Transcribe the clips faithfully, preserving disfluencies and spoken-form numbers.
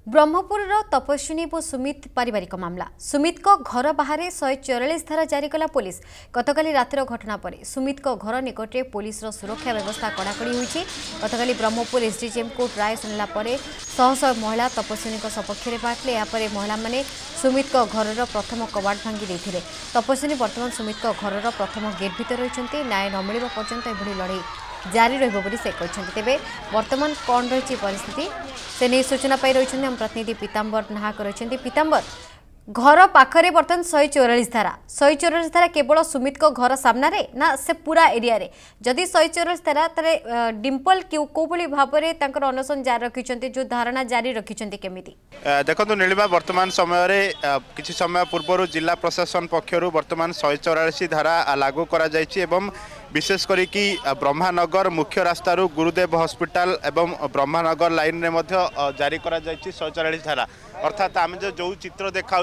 ब्रह्मपुर तपस्विनी और सुमित पारिवारिक मामला सुमित को घर बाहर शहे चौरालीस धारा जारी कला पुलिस गतकाली रातिर घटना पर सुमित को घर निकट में पुलिस सुरक्षा व्यवस्था कड़ाकड़ी होती गतकाली ब्रह्मपुर एसडीजेएम कोर्ट राय शुणला शह शह महिला तपस्विनी सपक्ष में बांटले यापर महिला माने सुमित को घर प्रथम कबाड़ भांगी देते तपस्विनी बर्तमान सुमित को घर प्रथम गेट भीतर रही न्याय न मिलवा पर्यंत एभली लड़ाई जारी रही से कहते तेरे बर्तमान कौन रही परिस्थिति से नहीं सूचना पाई रही हम प्रतिनिधि पीताम्बर नाहक रही पीताम्बर घर पाखरे बर्तमान शहे चौरालीस धारा शहे चौरालीस धारा केवल सुमित को घर सामने ना से पूरा एरिया रे जदि शहे चौरालीस धारा तारे डिम्पल कौ भाव में अनशन जारी रखिंट जो धारणा जारी रखिंट केमिति देखो नीलिमा वर्तमान समय किसी समय पूर्व जिला प्रशासन पक्षर वर्तमान शहे चौरालीस धारा लागू करा एवं विशेष करी कि ब्रह्मानगर मुख्य रास्तार गुरुदेव हॉस्पिटल एवं ब्रह्मानगर लाइन में मध्य जारी करा शहे चौरालीस धारा अर्थात आम जो जो चित्र देखा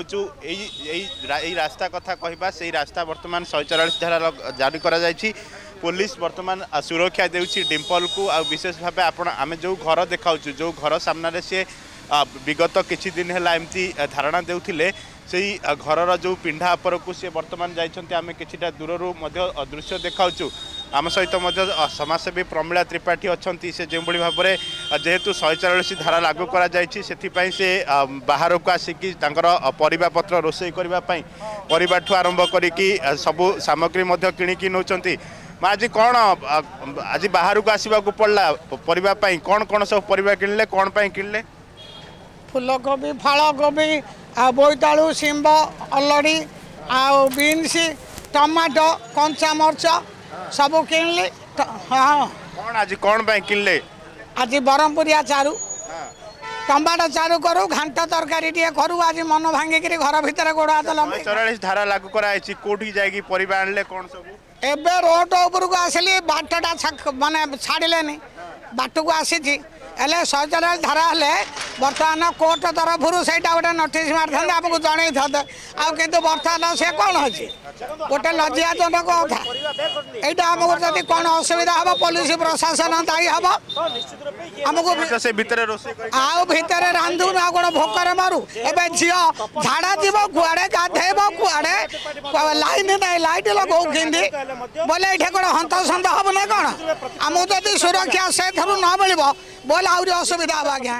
रास्ता कथा कहवा से रास्ता वर्तमान शहे चौरालीस धारा जारी करा पुलिस वर्तमान सुरक्षा देउछि डिम्पल को आ विशेष भाव आपण आम जो घर देखा जो घर सामने से विगत किछि दिन है एमती धारणा देउथिले से घर जो पिंढा उपर को सी बर्तमान जाइछन्ते आमे किछिटा दूररू मध्य दृश्य देखाउछु आम सहित समाजसेवी प्रमिला त्रिपाठी अच्छी से जो भाव में जेहेतु शहे चौरालीस धारा लागू करा जायछि सेथिपाई से बाहर को आसिकी परिबा पत्र रोषे करने परिबाठू आरंभ करिकी सबु सामग्री मध्य किणिकी नौचंती माँ आज कौन आज बाहर को आसवा को पड़ला परिबा पई कौन कौन सब परिबा किणले कौन पई किणले फूल कोबी फल कोबी आ बोईतालु शिंब अलड़ी आ बीन्स टमाटो कंचा मरच सब किणले हाँ कौन आज कौन पई किणले आज बरहमपुरिया चारू टमाटो चारू करू घांट तरकारी टे करू आज मन भांगिक घर भितर गोड़ हाथ लगे चौरालीस धारा लागू कराई कोठी जाएगी परिबा आनले कौन सब एबे रोड ऊपर को आसली बाटटा माने छाड़िले बाट को आसी शहे चौरालीस धारा हेले बर्तमान कोर्ट तरफ से गोटे नोटिस मारते आपको जन था कितु बर्तमान से कौन अच्छी गोटे लज्जाजनक कथा यहाँ आमको जब कौन असुविधा हम पुलिस प्रशासन दायी हम आमको आउ भितर रांधु ना कौन भोकर मारू ए झी झाड़ा जीव कुआड़े गाधेब कुआड़े लाइन ना लाइट लगो कि बोले ये कौन हंतसंत हम ना कौन आमको जब सुरक्षा से न मिल बोले आउरी असुविधा हम आज्ञा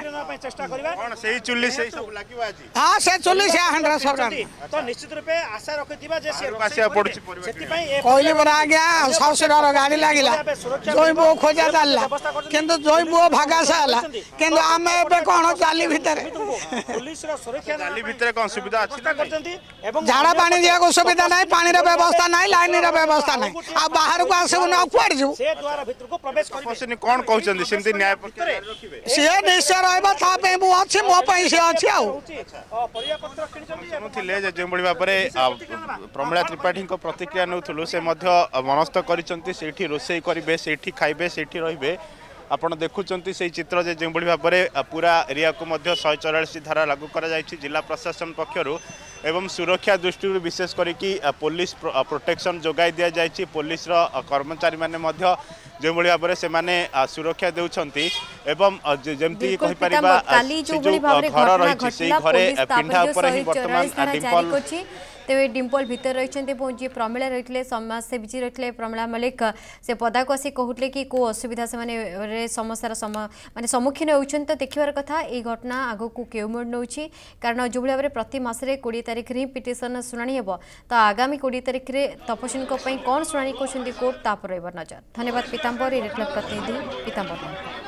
हाँ से चुली से हांड्रा सब तो निश्चित रूपे आशा रखिथिबा जे कहली बरा आज्ञा ससुरार गाड़ी लागिला जोई बो खोजा चलला किंतु जोई बो भागा साला किंतु आमे एबे कोन चाली भितर पुलिस रो सुरक्षा चाली भितर कोन सुविधा अछि करचंती एवं झाड़ा पानी दिया को सुविधा नाही पानी रो व्यवस्था नाही लाइन रो व्यवस्था नाही आ बाहर को आसे न कुआड़ जू से द्वार भीतर को प्रवेश करिबे कोन कहउचंदी सिमती न्याय पत्र से निश्चय रहबा था पे बो अछि मो पई से अछि आ परिया पत्र किनचंती थिले जे जेमबळी बापरे प्रमिला त्रिपाठी को प्रतिक्रिया नउथुलु से मध्य मनस्थ करिसंती सेठी रोषेई करिवे सेठी खाइबे सेठी रहिबे आपण देखुचंती से चित्र जे जेमबळी बापरे पूरा एरिया को मध्य शहे चौरालीस धारा लागू करा जायछि जिला प्रशासन पक्षरु एवं सुरक्षा दृष्टि विशेष करिकी पुलिस प्रोटेक्शन जोगाई दिया जायछि पुलिस रो कर्मचारी माने मध्य जो भाव से माने सुरक्षा देउछंती एवं जेमती कहि परिबा जो घर रही से घरे पिंढा ऊपर ही वर्तमान डिम्पल तेज डिम्पल भीतर रही जी प्रमिला रही समाजसेवी जी रही प्रमिला मलिक से पदा को आसी कहते कि कौ असुविधा से समस्यार माने सम्मुखीन होती तो देखार कथा ये घटना आग को केउ मोड़ नौ कारण जो भाव में प्रति मसरे कोड़े तारिख ही पिटिशन शुणी हो तो आगामी कोड़े तारिख में तपस्विनी कौन शुणी कर कोर्ट तापर रही नजर धन्यवाद पीताम्बर प्रतिनिधि पीताम्बर।